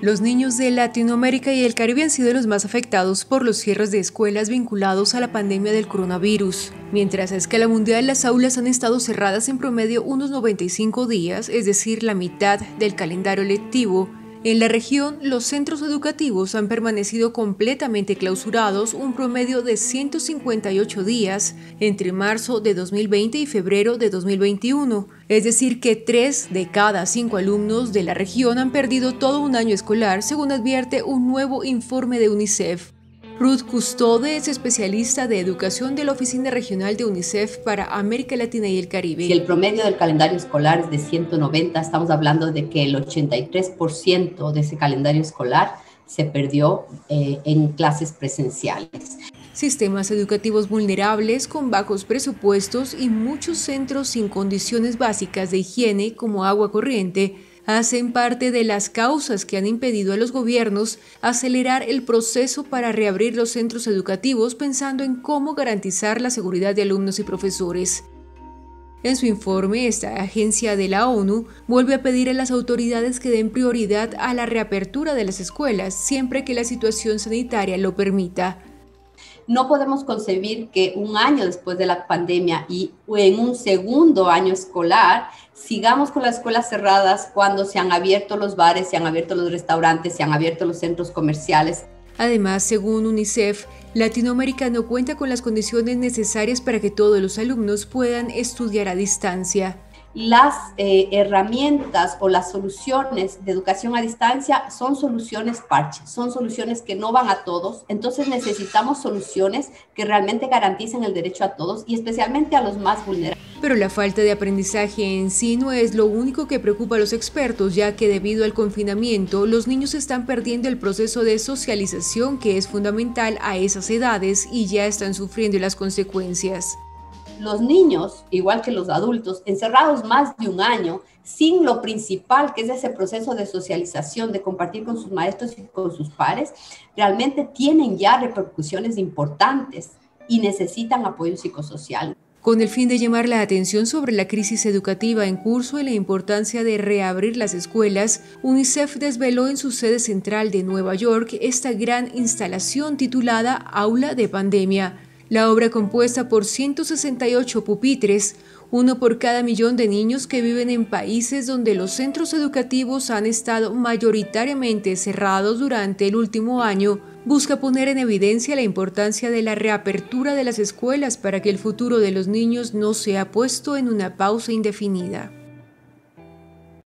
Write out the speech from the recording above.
Los niños de Latinoamérica y el Caribe han sido los más afectados por los cierres de escuelas vinculados a la pandemia del coronavirus. Mientras a escala mundial las aulas han estado cerradas en promedio unos 95 días, es decir, la mitad del calendario lectivo, en la región los centros educativos han permanecido completamente clausurados un promedio de 158 días entre marzo de 2020 y febrero de 2021. Es decir, que 3 de cada 5 alumnos de la región han perdido todo un año escolar, según advierte un nuevo informe de UNICEF. Ruth Custode es especialista de educación de la Oficina Regional de UNICEF para América Latina y el Caribe. Si el promedio del calendario escolar es de 190, estamos hablando de que el 83% de ese calendario escolar se perdió en clases presenciales. Sistemas educativos vulnerables con bajos presupuestos y muchos centros sin condiciones básicas de higiene como agua corriente hacen parte de las causas que han impedido a los gobiernos acelerar el proceso para reabrir los centros educativos pensando en cómo garantizar la seguridad de alumnos y profesores. En su informe, esta agencia de la ONU vuelve a pedir a las autoridades que den prioridad a la reapertura de las escuelas siempre que la situación sanitaria lo permita. No podemos concebir que un año después de la pandemia y en un segundo año escolar sigamos con las escuelas cerradas cuando se han abierto los bares, se han abierto los restaurantes, se han abierto los centros comerciales. Además, según UNICEF, Latinoamérica no cuenta con las condiciones necesarias para que todos los alumnos puedan estudiar a distancia. Las herramientas o las soluciones de educación a distancia son soluciones parches, son soluciones que no van a todos. Entonces necesitamos soluciones que realmente garanticen el derecho a todos y especialmente a los más vulnerables. Pero la falta de aprendizaje en sí no es lo único que preocupa a los expertos, ya que debido al confinamiento, los niños están perdiendo el proceso de socialización que es fundamental a esas edades y ya están sufriendo las consecuencias. Los niños, igual que los adultos, encerrados más de un año, sin lo principal que es ese proceso de socialización, de compartir con sus maestros y con sus pares, realmente tienen ya repercusiones importantes y necesitan apoyo psicosocial. Con el fin de llamar la atención sobre la crisis educativa en curso y la importancia de reabrir las escuelas, UNICEF desveló en su sede central de Nueva York esta gran instalación titulada Aula de Pandemia. La obra, compuesta por 168 pupitres, uno por cada millón de niños que viven en países donde los centros educativos han estado mayoritariamente cerrados durante el último año, busca poner en evidencia la importancia de la reapertura de las escuelas para que el futuro de los niños no sea puesto en una pausa indefinida.